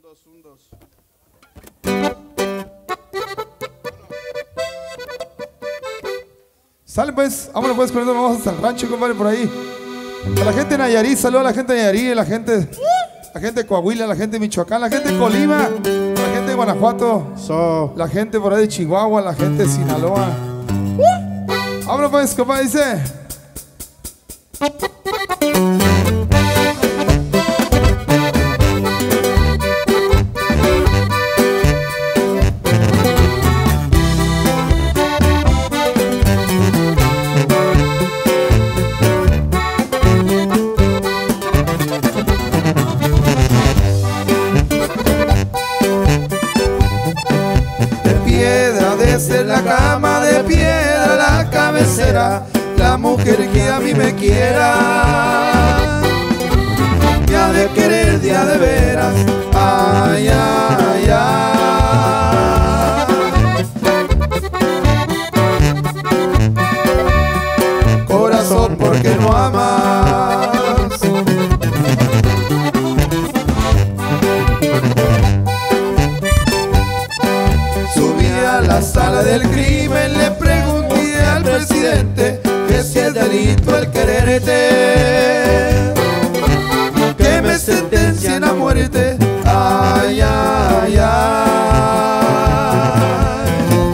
dos, un, dos. Sale pues, vámonos pues con esto, vamos hasta el rancho, compadre, por ahí. A la gente de Nayarit, saludos a la gente de Nayarit, la gente de Coahuila, la gente de Michoacán, la gente de Colima, la gente de Guanajuato, la gente por ahí de Chihuahua, la gente de Sinaloa. Vámonos pues, compadre, dice. Ser la cama de piedra, la cabecera, la mujer que a mí me quiera, me ha de querer día de veras, ay, ay, ay. Corazón, ¿por qué no amas? A la sala del crimen, le pregunté al presidente que si es delito el quererte, que me sentencien a muerte, ay, ay, ay.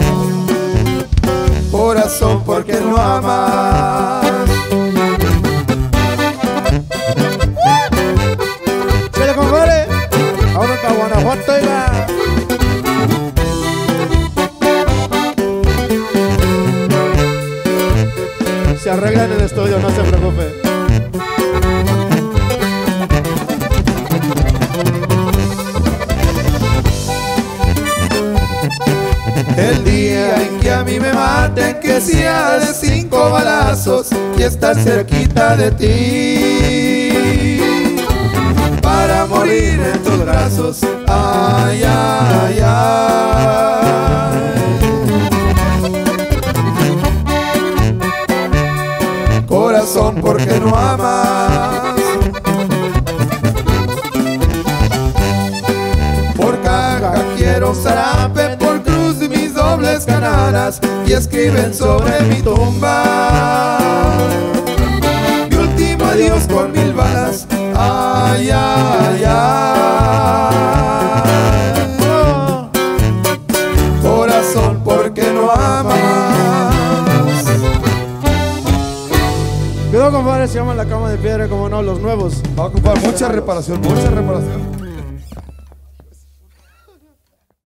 Corazón, ¿por qué no amas? Chile, compadre, ahora para Guanajuato y la... Se arregla en el estudio, no se preocupe. El día en que a mí me maten, que sea de 5 balazos y estar cerquita de ti para morir en tus brazos, ay, ay, ay. Corazón, ¿por qué no amas? Por caja quiero zarape, por cruz mis dobles cananas, y escriben sobre mi tumba mi último adiós con 1000 balas, ay, ay, ay. Corazón, ¿por qué no amas? Cuidado, compadre, se llama La Cama de Piedra, como no, los nuevos. Va a ocupar mucha reparación, mucha reparación.